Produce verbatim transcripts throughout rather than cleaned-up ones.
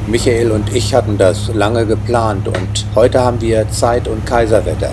Michael und ich hatten das lange geplant und heute haben wir Zeit- und Kaiserwetter.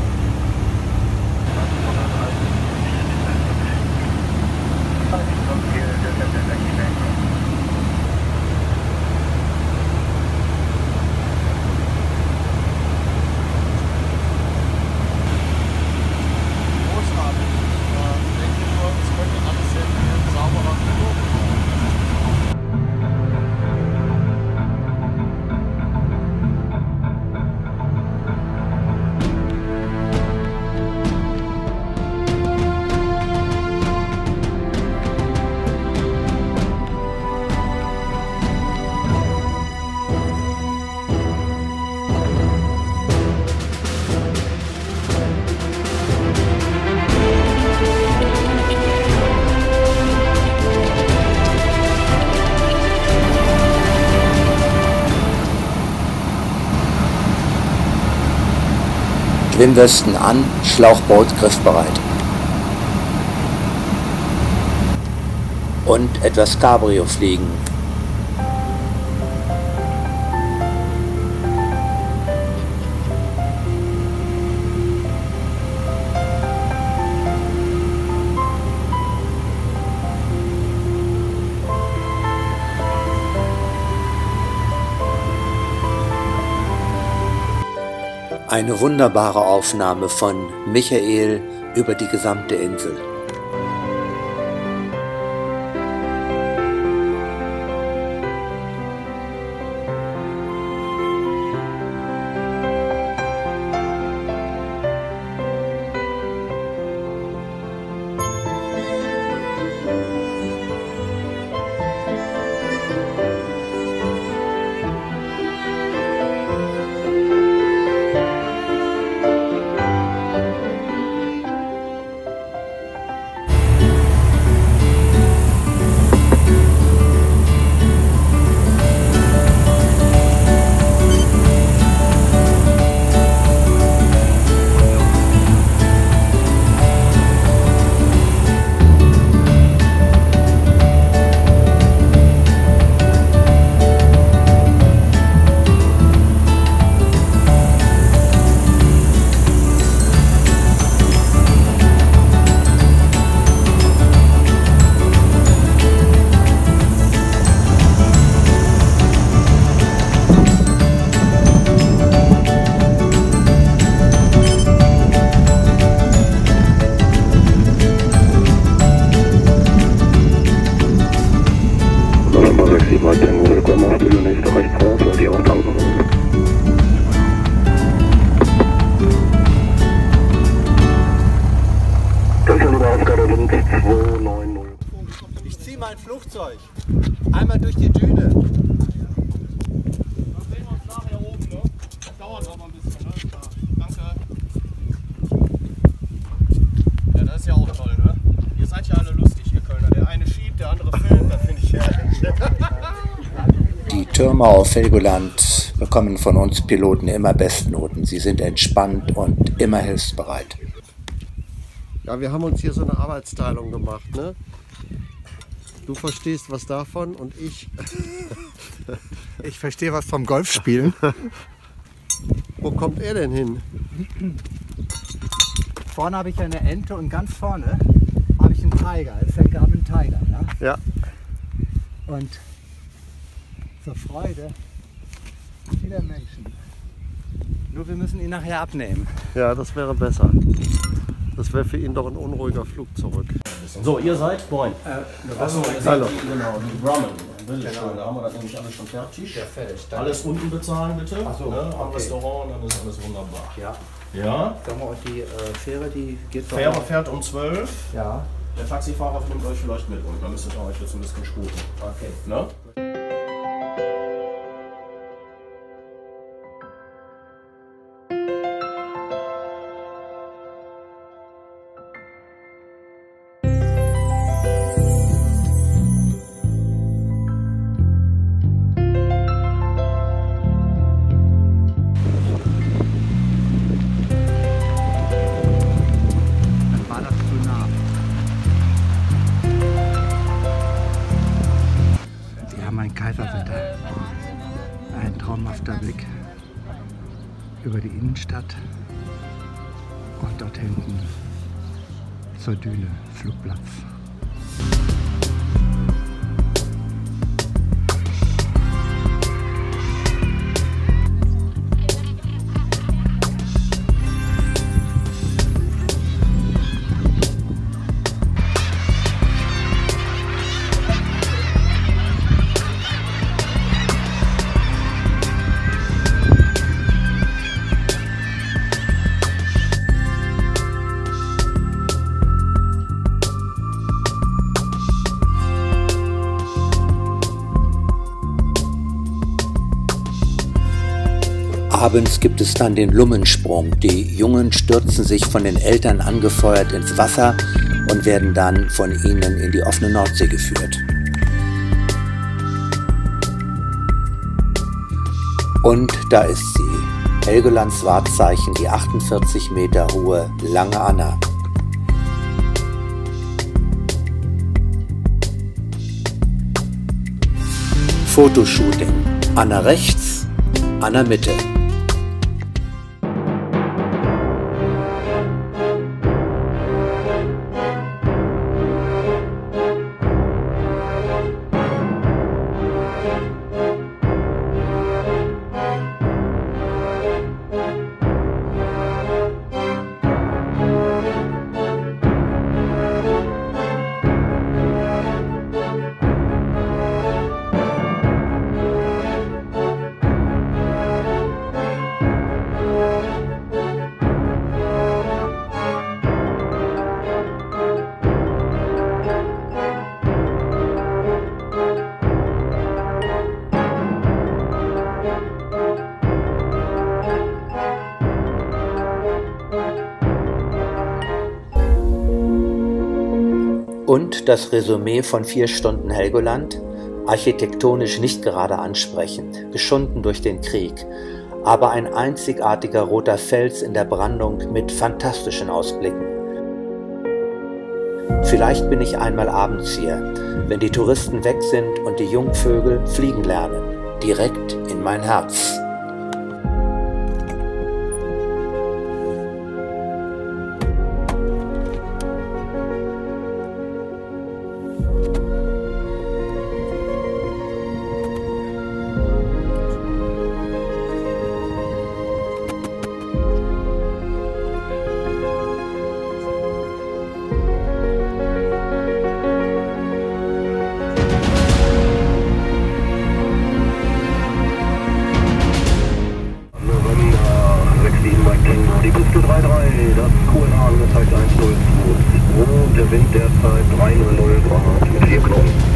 Schwimmwesten an, Schlauchboot griffbereit. Und etwas Cabrio fliegen. Eine wunderbare Aufnahme von Michael über die gesamte Insel. Ich ziehe mein Flugzeug einmal durch die Düne. Dann sehen wir uns nachher oben, ne? Das dauert aber ein bisschen, ne? Ja, danke. Ja, das ist ja auch toll, ne? Ihr seid ja alle lustig, ihr Kölner. Der eine schiebt, der andere filmt, das finde ich herrlich. Die Türme auf Helgoland bekommen von uns Piloten immer Bestnoten. Sie sind entspannt und immer hilfsbereit. Ja, wir haben uns hier so eine Arbeitsteilung gemacht, ne? Du verstehst was davon und ich... Ich verstehe was vom Golfspielen. Wo kommt er denn hin? Vorne habe ich eine Ente und ganz vorne habe ich einen Tiger. Das ist der Garmin Tiger. Ja? Ja. Und zur Freude vieler Menschen. Nur wir müssen ihn nachher abnehmen. Ja, das wäre besser. Das wäre für ihn doch ein unruhiger Flug zurück. So, ihr seid, moin. Äh, Achso, ihr seid Hallo. die, genau, die Grumman. Genau. Da haben wir das nämlich alles schon fertig. Ja, fertig. Danke. Alles unten bezahlen bitte. Ach so, ne, am okay. Restaurant, dann ist alles wunderbar. Ja. Ja. Sag mal, und die äh, Fähre, die geht doch Fähre noch. fährt um zwölf. Ja. Der Taxifahrer nimmt euch vielleicht mit und dann müsstet ihr euch jetzt ein bisschen sputen. Okay. Ne? über die Innenstadt und dort hinten zur Düne, Flugplatz. Abends gibt es dann den Lummensprung. Die Jungen stürzen sich von den Eltern angefeuert ins Wasser und werden dann von ihnen in die offene Nordsee geführt. Und da ist sie, Helgolands Wahrzeichen, die achtundvierzig Meter hohe Lange Anna. Fotoshooting. Anna rechts, Anna Mitte. Und das Resümee von vier Stunden Helgoland, architektonisch nicht gerade ansprechend, geschunden durch den Krieg, aber ein einzigartiger roter Fels in der Brandung mit fantastischen Ausblicken. Vielleicht bin ich einmal abends hier, wenn die Touristen weg sind und die Jungvögel fliegen lernen, direkt in mein Herz. Die Küste drei drei, das Q N A angezeigt eins null zwei und der Wind derzeit drei null null Grad mit vier Knoten.